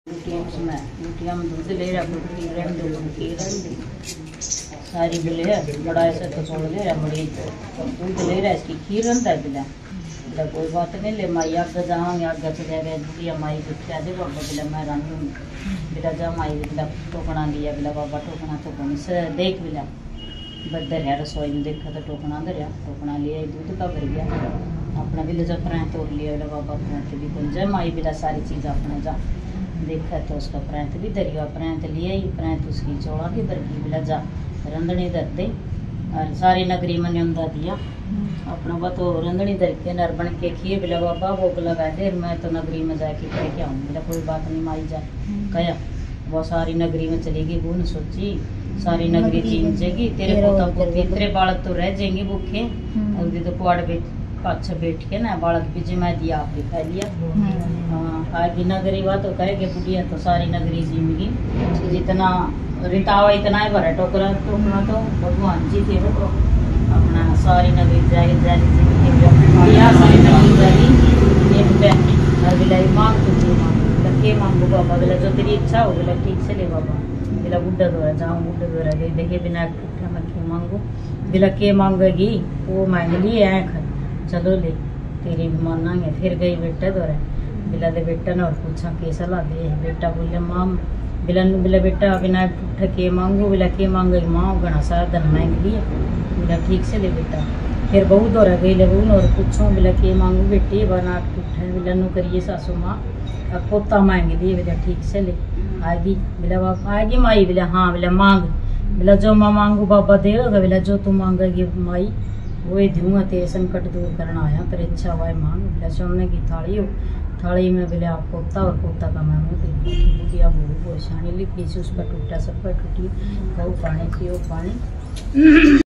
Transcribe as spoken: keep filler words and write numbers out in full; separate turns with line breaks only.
उसमें लुटिया में दूध ले रहा पी रहे दूध पी रहे सारी बिले है बड़ा ऐसा तो छोड़ दे रहा बड़ी दूध ले रहा इसकी खीर रंधा है बिला बिला कोई बात नहीं ले माई आगे जाऊँगी आगे तो जाएगा बुढ़िया माई कुछ दे बाबा बिला मैं रानी बिला जा माई बिला टोकना लिया बिला बाबा टोकना तो कौन से देख बिला बदर है रसोई में देखा तो टोकना दे रहा टोकना लिया दूध का भर गया अपना बिला जब प्रांत तोड़ लिया बिला बाबा प्रांत भी बन जाए माई बिला सारी चीज़ अपना जा देखा तो उसका प्रांत भी दरिया प्रांत लिया ही प्रांत उसकी चौड़ा की बरकी बिला जा रंधनी दर दे और सारी नगरी में न्यौंदा दिया अपना बा तो रंधनी दर के नर बन के खीर बिला बाबा भोग लगा दे मैं तो नगरी में जाके कह के आऊँ बिला कोई बात नहीं माई जा कया वो सारी नगरी में चलेगी वो न सोची सारी नगरी चीन जाएगी तेरे पोता पोती तेरे बालक तो रह जाएंगे भूखे और तो पुआड़ बेच पाछा बैठ के ना बालक पीछे मैं दिया आप दिखा लिया हाँ आगे नगरी बात तो कहेगी बुढ़िया तो सारी नगरी जिंदगी जितना रितावा इतना ही भरा टोकरा टोकरा तो भगवान जी थे वो तो अपना सारी नगरी जाएगी जारी जिंदगी सारी नगरी जारी एक हर बिलाई मांग तुझे मांग के मांगो बाबा बिला जो तेरी इच्छा हो बिला ठीक से ले बाबा बिला बुढ़ा द्वारा जाऊँ बुढ़ा द्वारा गई देखे बिना ठूठा मैं क्यों मांगू बिला के मांगेगी वो मांग ली आँख चलो ले तेरी भी मानांगे फिर गई बेटा दौरा बिला दे बेटा ने और पूछा के सलाह दे बेटा बोले माँ बिला बिला बेटा बिना ठूठा के मांगू बिला के मांगे माँ घना सारा धन मांग लिया बिला ठीक से ले बेटा फिर बहू दौरा गई ले बहू और पूछो बिला के मांगू बेटी बना ठूठा बिला नु करिए सासू माँ अब पोता मांग लिए बिला ठीक से ले आएगी बिला बाबा आएगी माई बिला हाँ बिला मांग बिला जो माँ मांगू बाबा देगा बिला जो तू मांगेगी माई वही दूंगा तेरे संकट दूर करना आया तेरे इच्छा हुआ मांग बिला सोने की थाली हो थाली में बिला पोता और पोता का मैं मुँह बुढ़िया बहू परेशानी लिखी उस पर टूटा सब पर टूटी खाओ पानी पियो पानी